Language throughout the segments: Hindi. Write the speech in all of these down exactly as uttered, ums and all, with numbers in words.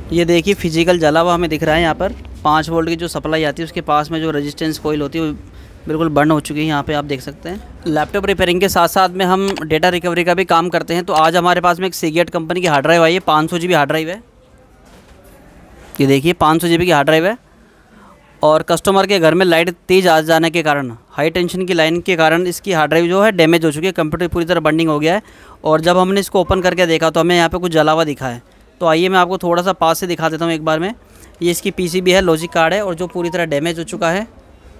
ये देखिए फिजिकल जला हुआ हमें दिख रहा है यहाँ पर। पाँच वोल्ट की जो सप्लाई आती है उसके पास में जो रेजिस्टेंस कॉइल होती है वो बिल्कुल बर्न हो चुकी है, यहाँ पे आप देख सकते हैं। लैपटॉप रिपेयरिंग के साथ साथ में हम डेटा रिकवरी का भी काम करते हैं। तो आज हमारे पास में एक सीगेट कंपनी की हार्ड ड्राइव आई है, पाँच सौ जी बी हार्ड ड्राइव है। ये देखिए पाँच सौ जी बी की हार्ड ड्राइव है। और कस्टमर के घर में लाइट तेज़ आ जाने के कारण, हाई टेंशन की लाइन के कारण इसकी हार्ड ड्राइव जो है डैमेज हो चुकी है, कंप्यूटर पूरी तरह बर्निंग हो गया है। और जब हमने इसको ओपन करके देखा तो हमें यहाँ पे कुछ जला हुआ दिखा है। तो आइए मैं आपको थोड़ा सा पास से दिखा देता हूँ एक बार में। ये इसकी पीसीबी है, लॉजिक कार्ड है, और जो पूरी तरह डैमेज हो चुका है।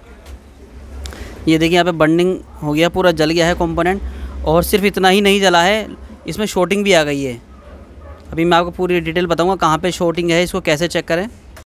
ये देखिए यहाँ पे बर्निंग हो गया, पूरा जल गया है कंपोनेंट। और सिर्फ इतना ही नहीं जला है, इसमें शॉर्टिंग भी आ गई है। अभी मैं आपको पूरी डिटेल बताऊँगा कहाँ पर शॉर्टिंग है, इसको कैसे चेक करें।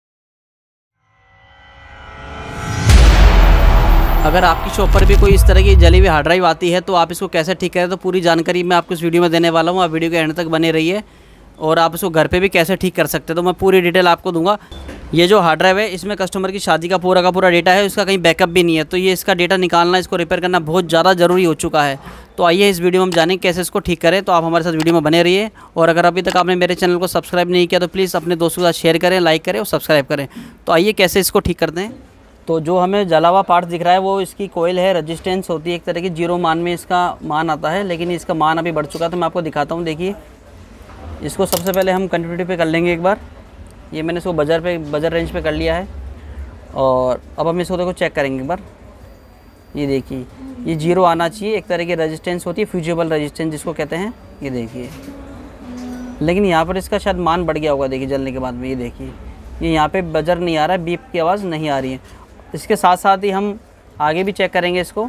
अगर आपकी शॉप पर भी कोई इस तरह की जली हुई हार्ड ड्राइव आती है तो आप इसको कैसे ठीक करें, तो पूरी जानकारी मैं आपको इस वीडियो में देने वाला हूँ। आप वीडियो के एंड तक बने रहिए। और आप इसको घर पे भी कैसे ठीक कर सकते हैं तो मैं पूरी डिटेल आपको दूंगा। ये जो हार्ड ड्राइव है इसमें कस्टमर की शादी का पूरा का पूरा डेटा है, इसका कहीं बैकअप भी नहीं है। तो ये इसका डेटा निकालना, इसको रिपेयर करना बहुत ज़्यादा ज़रूरी हो चुका है। तो आइए इस वीडियो में हम जानें कैसे इसको ठीक करें। तो आप हमारे साथ वीडियो में बने रहिए। और अगर अभी तक आपने मेरे चैनल को सब्सक्राइब नहीं किया तो प्लीज़ अपने दोस्तों के साथ शेयर करें, लाइक करें और सब्सक्राइब करें। तो आइए कैसे इसको ठीक करते हैं। तो जो हमें जला हुआ पार्ट दिख रहा है वो इसकी कोयल है, रेजिस्टेंस होती है एक तरह की, जीरो मान में इसका मान आता है, लेकिन इसका मान अभी बढ़ चुका है। तो मैं आपको दिखाता हूँ। देखिए इसको सबसे पहले हम कंटिन्यूटी पे कर लेंगे एक बार। ये मैंने इसको बजर पे बजर रेंज पे कर लिया है। और अब हम इसको देखो चेक करेंगे एक बार। ये देखिए ये जीरो आना चाहिए, एक तरह की रेजिस्टेंस होती है, फ्यूजिबल रेजिस्टेंस जिसको कहते हैं। ये देखिए, लेकिन यहाँ पर इसका शायद मान बढ़ गया होगा। देखिए जलने के बाद में ये देखिए ये यहाँ पे बजर नहीं आ रहा है, बीप की आवाज़ नहीं आ रही है। इसके साथ साथ ही हम आगे भी चेक करेंगे इसको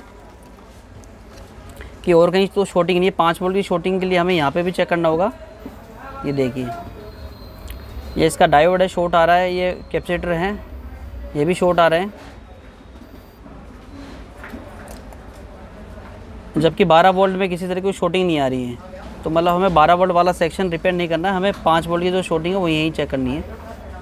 कि और कहीं तो शॉर्टिंग नहीं है। पाँच वोल्ट की शॉर्टिंग के लिए हमें यहाँ पे भी चेक करना होगा। ये देखिए ये इसका डायोड है, शॉर्ट आ रहा है। ये कैपेसिटर है, ये भी शॉर्ट आ रहे हैं। जबकि बारह वोल्ट में किसी तरह की शॉर्टिंग नहीं आ रही है। तो मतलब हमें बारह वोल्ट वाला सेक्शन रिपेयर नहीं करना है, हमें पाँच वोल्ट की जो शॉर्टिंग है वो यहीं चेक करनी है।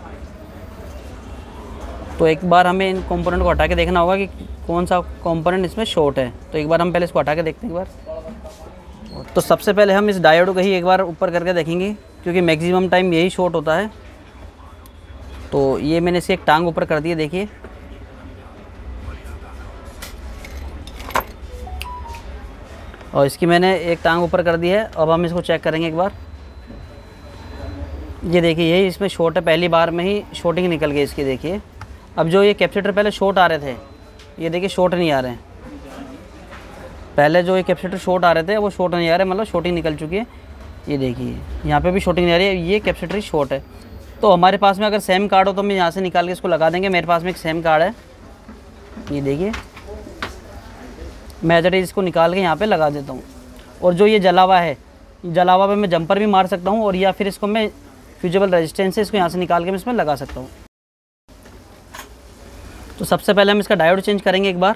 तो एक बार हमें इन कंपोनेंट को हटा के देखना होगा कि कौन सा कंपोनेंट इसमें शॉर्ट है। तो एक बार हम पहले इसको हटा के देखते हैं एक बार। तो सबसे पहले हम इस डायोड को ही एक बार ऊपर करके देखेंगे, क्योंकि मैक्सिमम टाइम यही शॉर्ट होता है। तो ये मैंने इसे एक टांग ऊपर कर दी है, देखिए। और इसकी मैंने एक टांग ऊपर कर दी है। अब हम इसको चेक करेंगे एक बार। ये देखिए यही इसमें शॉर्ट है, पहली बार में ही शॉर्टिंग निकल गई इसकी। देखिए अब जो ये कैपेसिटर पहले शॉर्ट आ रहे थे, ये देखिए शॉर्ट नहीं आ रहे हैं। पहले जो ये कैपेसिटर शॉर्ट आ रहे थे वो शॉर्ट नहीं आ रहे, मतलब शॉर्टिंग निकल चुकी है। ये देखिए यहाँ पे भी शॉर्टिंग नहीं आ रही है, ये कैपेसिटर ही शॉर्ट है। तो हमारे पास में अगर सेम कार्ड हो तो हम यहाँ से निकाल के इसको लगा देंगे। मेरे पास में एक सेम कार्ड है, ये देखिए। मैं जरा इसको निकाल के यहाँ पे लगा देता हूँ। और जो ये जला हुआ है, जला हुआ पे मैं जंपर भी मार सकता हूँ, और या फिर इसको मैं फ्यूजिबल रेजिस्टेंस से इसको यहाँ से निकाल के मैं इसमें लगा सकता हूँ। तो सबसे पहले हम इसका डायोड चेंज करेंगे एक बार।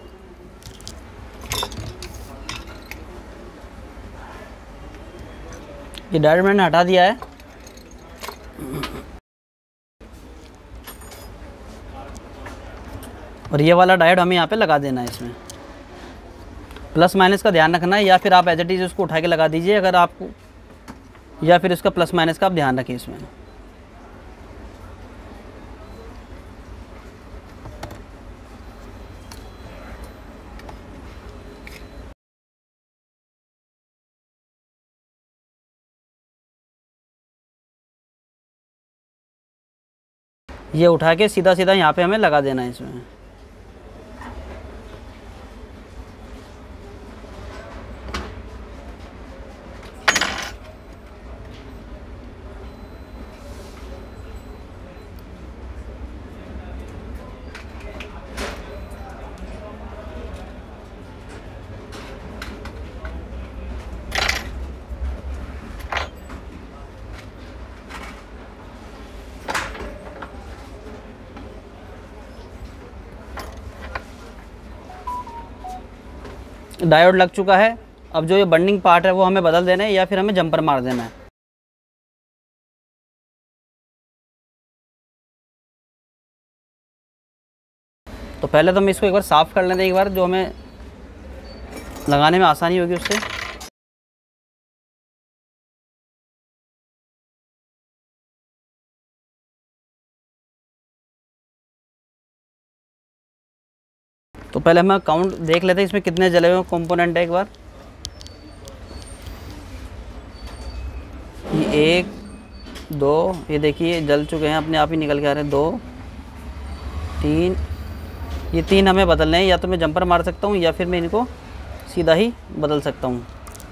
ये डायोड मैंने हटा दिया है। और ये वाला डायोड हमें यहाँ पे लगा देना है इसमें। प्लस माइनस का ध्यान रखना है, या फिर आप एज इट इज उसको उठा के लगा दीजिए अगर आपको, या फिर उसका प्लस माइनस का आप ध्यान रखिए इसमें। ये उठा के सीधा सीधा यहाँ पे हमें लगा देना है इसमें। डायोड लग चुका है। अब जो ये बर्निंग पार्ट है वो हमें बदल देना है, या फिर हमें जंपर मार देना है। तो पहले तो हम इसको एक बार साफ़ कर लेते हैं, एक बार जो हमें लगाने में आसानी होगी उससे। तो पहले हम काउंट देख लेते हैं इसमें कितने जले हुए कंपोनेंट है एक बार। ये एक दो, ये देखिए जल चुके हैं, अपने आप ही निकल के आ रहे हैं। दो तीन, ये तीन हमें बदलने हैं। या तो मैं जंपर मार सकता हूँ या फिर मैं इनको सीधा ही बदल सकता हूँ।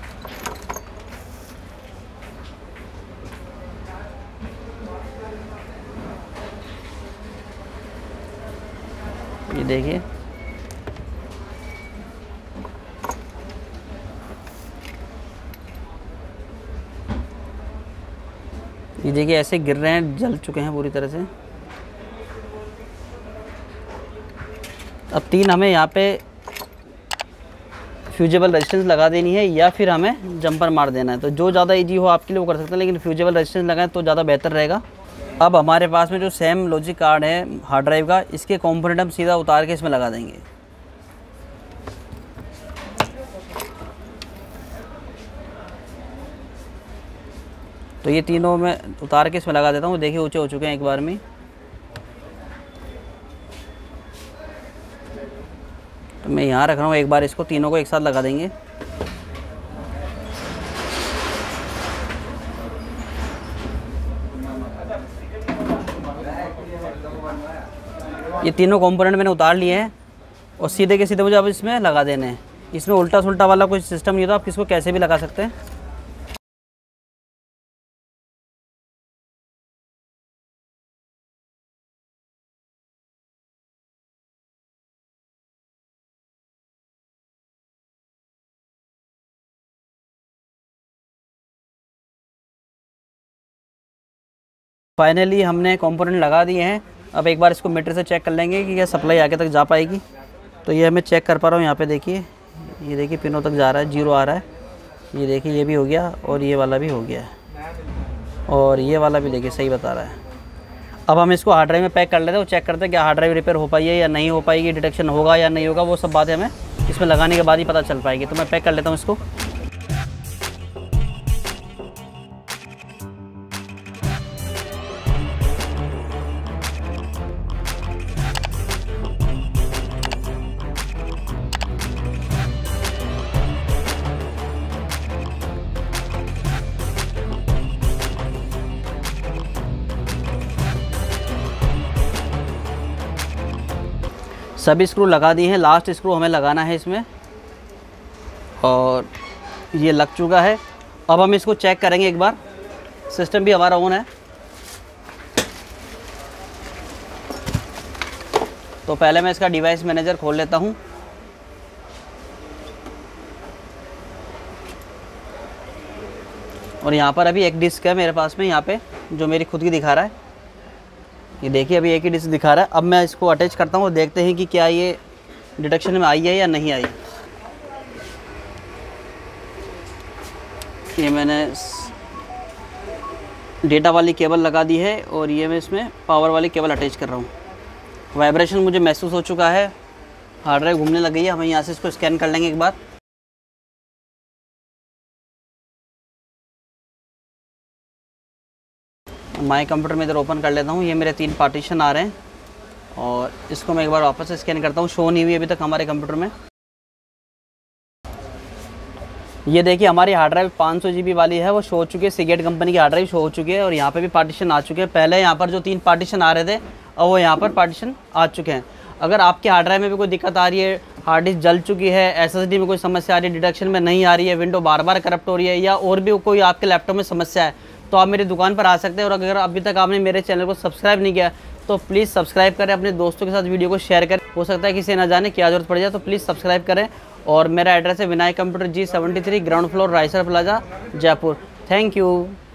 ये देखिए ये देखिए ऐसे गिर रहे हैं, जल चुके हैं पूरी तरह से। अब तीन हमें यहाँ पे फ्यूजेबल रेजिस्टेंस लगा देनी है या फिर हमें जंपर मार देना है। तो जो ज़्यादा इजी हो आपके लिए वो कर सकते हैं, लेकिन फ्यूजेबल रेजिस्टेंस लगाएं तो ज़्यादा बेहतर रहेगा। अब हमारे पास में जो सेम लॉजिक कार्ड है हार्ड ड्राइव का, इसके कंपोनेंट हम सीधा उतार के इसमें लगा देंगे। तो ये तीनों मैं उतार के इसमें लगा देता हूँ। देखिए ऊंचे हो चुके हैं एक बार में। तो मैं यहाँ रख रहा हूँ, एक बार इसको तीनों को एक साथ लगा देंगे। ये तीनों कंपोनेंट मैंने उतार लिए हैं और सीधे के सीधे मुझे अब इसमें लगा देने हैं। इसमें उल्टा सुल्टा वाला कोई सिस्टम नहीं होता, आप इसको कैसे भी लगा सकते हैं। फाइनली हमने कंपोनेंट लगा दिए हैं। अब एक बार इसको मीटर से चेक कर लेंगे कि क्या सप्लाई आगे तक जा पाएगी। तो ये मैं चेक कर पा रहा हूँ। यहाँ पे देखिए, ये देखिए पिनों तक जा रहा है, जीरो आ रहा है। ये देखिए ये भी हो गया और ये वाला भी हो गया और ये वाला भी देखिए सही बता रहा है। अब हम इसको हार्ड ड्राइव में पैक कर लेते हैं और चेक करते हैं क्या हार्ड ड्राइव रिपेयर हो पाई है या नहीं हो पाएगी, डिटेक्शन होगा या नहीं होगा। वो सब बातें हमें इसमें लगाने के बाद ही पता चल पाएगी। तो मैं पैक कर लेता हूँ इसको। सभी स्क्रू लगा दिए हैं, लास्ट स्क्रू हमें लगाना है इसमें और ये लग चुका है। अब हम इसको चेक करेंगे एक बार। सिस्टम भी हमारा ऑन है। तो पहले मैं इसका डिवाइस मैनेजर खोल लेता हूँ। और यहाँ पर अभी एक डिस्क है मेरे पास में, यहाँ पे जो मेरी खुद की दिखा रहा है। ये देखिए अभी एक ही डिस्क दिखा रहा है। अब मैं इसको अटैच करता हूँ और देखते हैं कि क्या ये डिटेक्शन में आई है या नहीं आई। ये मैंने डेटा वाली केबल लगा दी है और ये मैं इसमें पावर वाली केबल अटैच कर रहा हूँ। वाइब्रेशन मुझे महसूस हो चुका है, हार्ड ड्राइव घूमने लग गई है। हम यहाँ से इसको स्कैन कर लेंगे एक बार। माई कंप्यूटर में इधर ओपन कर लेता हूँ। ये मेरे तीन पार्टीशन आ रहे हैं और इसको मैं एक बार वापस से स्कैन करता हूँ। शो नहीं हुई अभी तक हमारे कंप्यूटर में। ये देखिए हमारी हार्ड ड्राइव पाँच सौ जी बी वाली है, वो शो हो चुकी है। सीगेट कंपनी की हार्ड ड्राइव शो हो चुकी है और यहाँ पे भी पार्टीशन आ चुके हैं। पहले यहाँ पर जो तीन पार्टीशन आ रहे थे और वो यहाँ पर पार्टीशन आ चुके हैं। अगर आपकी हार्ड ड्राइव में भी कोई दिक्कत आ रही है, हार्ड डिस्क जल चुकी है, एस एस डी में कोई समस्या आ रही है, डिटेक्शन में नहीं आ रही है, विंडो बार बार करप्ट हो रही है या और भी कोई आपके लैपटॉप में समस्या है, तो आप मेरी दुकान पर आ सकते हैं। और अगर अभी तक आपने मेरे चैनल को सब्सक्राइब नहीं किया तो प्लीज़ सब्सक्राइब करें, अपने दोस्तों के साथ वीडियो को शेयर करें। हो सकता है किसी ना जाने क्या जरूरत पड़ जाए, तो प्लीज़ सब्सक्राइब करें। और मेरा एड्रेस है Vinayak computer G seventy three, ground floor, Riser plaza, Jaipur. Thank you.